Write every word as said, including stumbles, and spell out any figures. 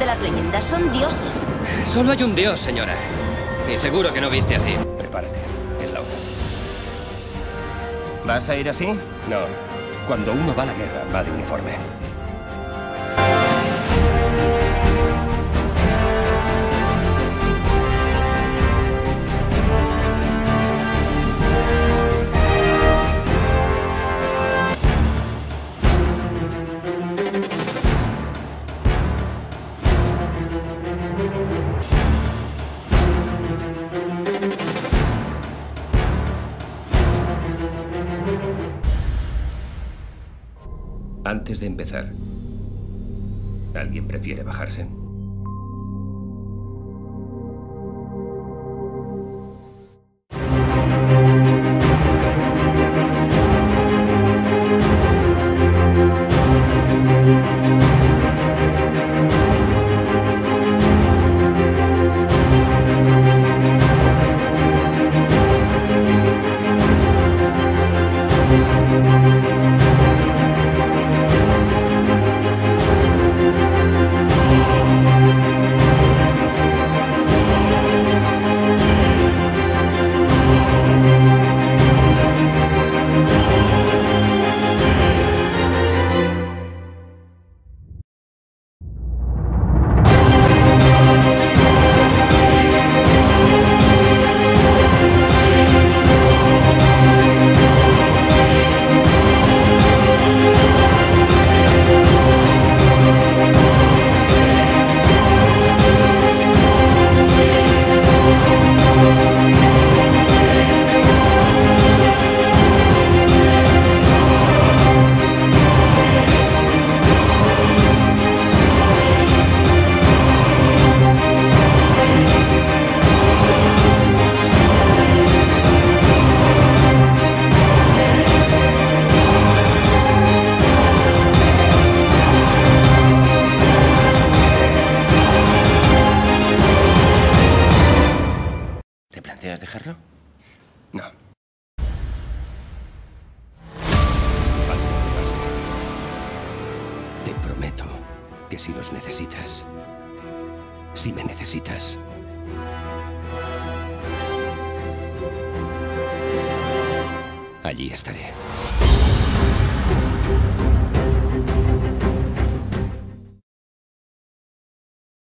las leyendas, son dioses. Solo hay un dios, señora. Y seguro que no viste así. Prepárate, es la hora. ¿Vas a ir así? No. Cuando uno va a la guerra, va de uniforme. Antes de empezar, ¿alguien prefiere bajarse? ¿Te planteas dejarlo? No. Pase lo que pase. Te prometo que si los necesitas, si me necesitas, allí estaré.